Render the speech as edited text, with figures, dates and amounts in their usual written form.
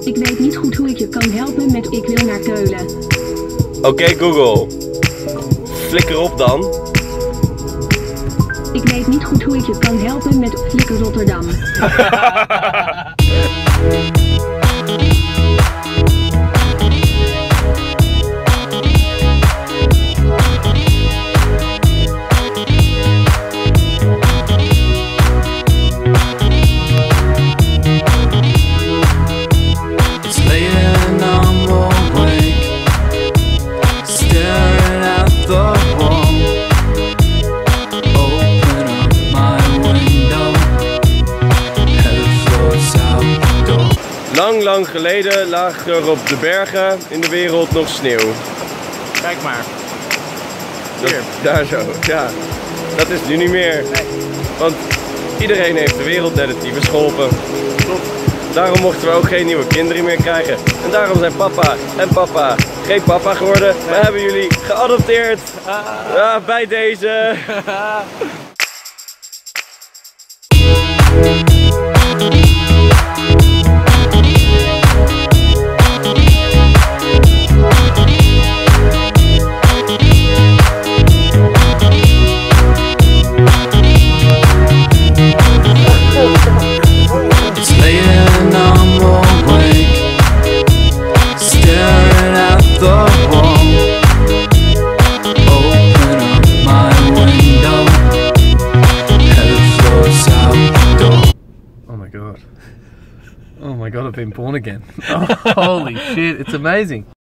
Ik weet niet goed hoe ik je kan helpen met ik wil naar Keulen. Oké, Google. Flikker op dan. Ik weet niet goed hoe ik je kan helpen met Flikker Rotterdam. Lang geleden lag er op de bergen in de wereld nog sneeuw. Kijk maar. Hier. Daar zo, ja. Dat is nu niet meer. Nee. Want iedereen heeft de wereld net het tyfus geholpen. Klopt. Daarom mochten we ook geen nieuwe kinderen meer krijgen. En daarom zijn papa en papa geen papa geworden. Nee. Maar hebben jullie geadopteerd. Ja, bij deze. Oh my god, I've been born again. Oh, holy shit, it's amazing.